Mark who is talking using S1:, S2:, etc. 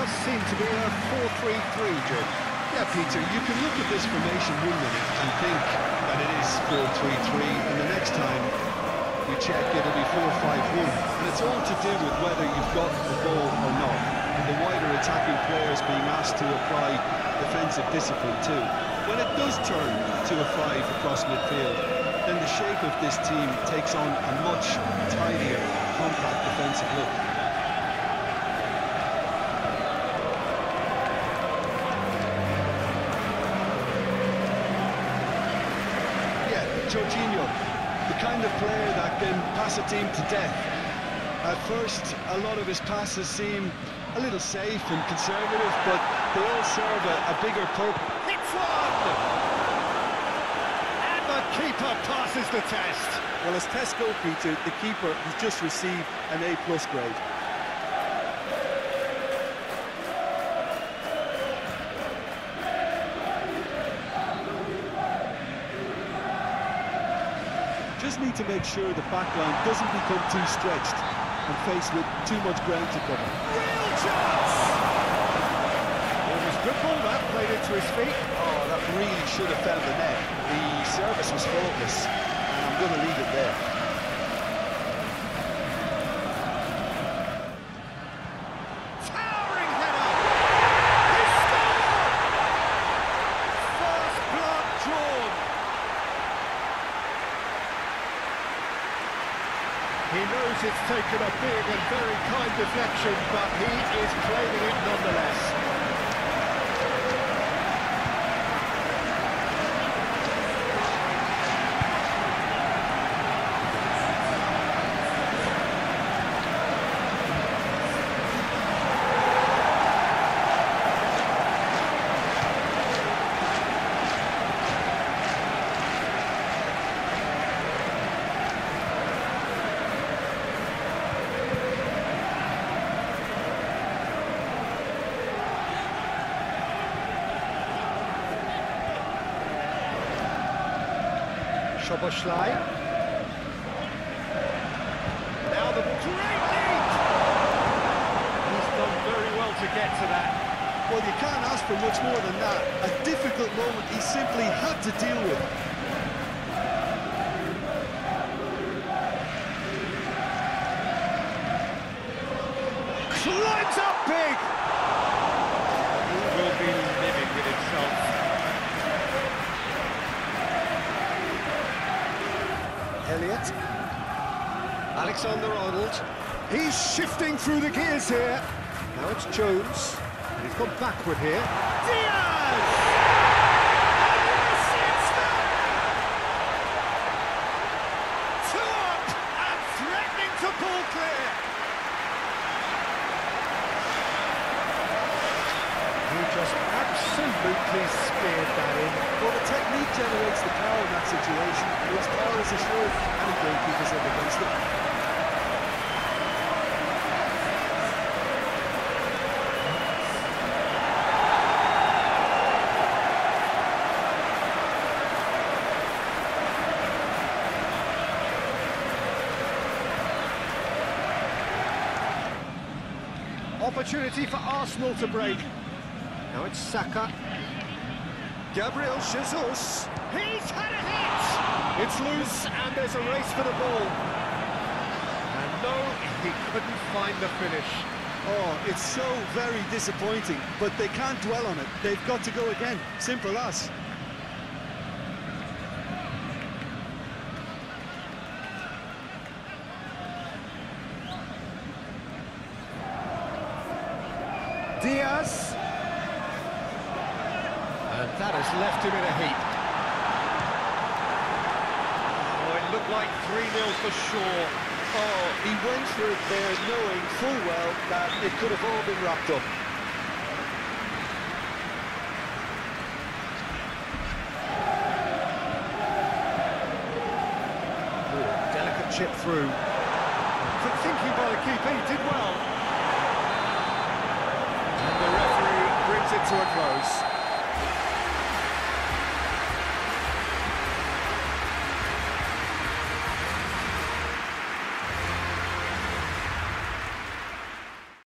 S1: does seem to be a 4-3-3, Jim.
S2: Yeah, Peter, you can look at this formation 1 minute and think that it is 4-3-3, and the next time you check it'll be 4-5-1. And it's all to do with whether you've got the ball or not, and the wider attacking players being asked to apply defensive discipline too. When it does turn to a 5 across midfield, then the shape of this team takes on a much tidier, compact defensive look. Jorginho, the kind of player that can pass a team to death. At first, a lot of his passes seem a little safe and conservative, but they all serve a bigger purpose.
S1: Hits one! And the keeper passes the test.
S2: Well, as tests go, Peter, the keeper has just received an A+ grade. Just need to make sure the back line doesn't become too stretched and faced with too much ground to cover.
S1: Real chance! It was good ball that, played into his feet.
S2: Oh, that really should have found the net. The service was faultless, and I'm going to leave it there.
S1: Towering header! He scored! First blood drawn. He knows it's taken a big and very kind deflection, but he is claiming it nonetheless. Szoboszlai. Now the great lead! He's done very well to get to that.
S2: Well, you can't ask for much more than that. A difficult moment he simply had to deal with.
S1: Climbs up big! He will be living with himself.
S2: Elliott.
S1: Alexander-Arnold. He's shifting through the gears here. Now it's Jones. And he's gone backward here. Diaz! Two up and threatening to pull clear. He just absolutely speared that in.
S2: Well, the technique generates the power in that situation. Its power is assured any goalkeepers up against it.
S1: Opportunity for Arsenal to break. Now it's Saka. Gabriel Jesus. He's had a hit! It's loose and there's a race for the ball. And no, he couldn't find the finish.
S2: Oh, it's so very disappointing, but they can't dwell on it. They've got to go again. Simple as.
S1: Diaz. And that has left him in a heap. Oh, it looked like 3-0 for sure.
S2: Oh, he went for it there knowing full well that it could have all been wrapped up.
S1: Oh, delicate chip through. Quick thinking by the keeper, he did well. And the referee brings it to a close.